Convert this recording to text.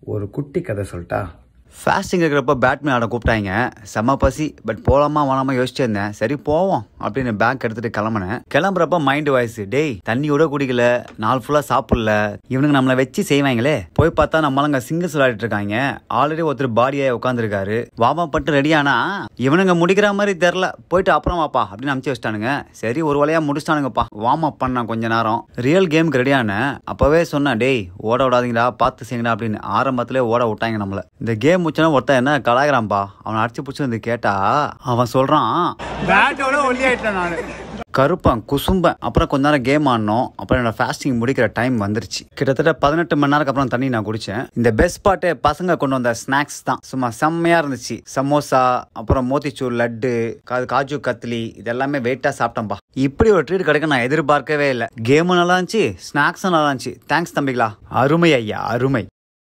ஒரு குட்டி கதை சொல்லிட்டா? ஃபாஸ்டிங் இருக்கிறப்ப பேட்மிண்டன் ஆட கூப்பிட்டாங்க. செம்ம பசி, பட் போலாமா வேணாமா யோசிச்சு இருந்தேன். சரி போவோம் அப்படின்னு பேக் எடுத்துட்டு கிளம்புனேன். கிளம்புறப்ப மைண்ட் வாய்ஸ், டேய் தண்ணியோட குடிக்கல, நாள் ஃபுல்லா சாப்பிடல, இவனுக்கு நம்மளை வச்சு செய்வாங்களே. போய் பார்த்தா நம்மளாங்க சிங்கிள்ஸ் விளையாடிட்டு இருக்காங்க. ஆல்ரெடி ஒருத்தர் பாடியாய் உட்காந்துருக்காரு. வாமா பட்டு ரெடியானா இவனுங்க முடிக்கிற மாதிரி தெரில. போயிட்டு அப்புறம் வாப்பா அப்படின்னு அனுப்பிச்சு வச்சிட்டானுங்க. சரி ஒரு வழியா முடிச்சிட்டானுங்கப்பா. வார்ம் அப் பண்ண கொஞ்ச நேரம் ரியல் கேமுக்கு ரெடியான. அப்பவே சொன்னேன், டேய் ஓட விடாதீங்கடா, பார்த்து செய்யுங்கடா அப்படின்னு. ஆரம்பத்திலே ஓட விட்டாங்க நம்மள. இந்த கேம் முடிச்சா ஒருத்தன் என்ன கலாய்கிறான்பா. அவனை அடிச்சு பிடிச்சி வந்து கேட்டா அவன் சொல்றான், பேட்டோட ஒல்லி ஆயிட்டேன் நானு, கருப்பான் குசும்பன். அப்புறம் கொஞ்ச நேரம் கேம் ஆடணும். அப்புறம் என்னோட ஃபாஸ்டிங் முடிக்கிற டைம் வந்துருச்சு. கிட்டத்தட்ட 18 மணி நேரத்துக்கு அப்புறம் தண்ணி நான் குடிச்சேன். இந்த பெஸ்ட் பார்ட்டு பசங்க கொண்டு வந்த ஸ்நாக்ஸ் தான். சும்மா செம்மையா இருந்துச்சு. சமோசா, அப்புறம் மோத்திச்சூர் லட்டு, காஜு கத்லி, இதெல்லாமே வெயிட்டா சாப்பிட்டேன்பா. இப்படி ஒரு ட்ரீட் கிடைக்க நான் எதிர்பார்க்கவே இல்லை. கேமும் நல்லா இருந்துச்சு, ஸ்நாக்ஸும் நல்லா இருந்துச்சு. தேங்க்ஸ் தம்பிகளா, அருமை ஐயா அருமை.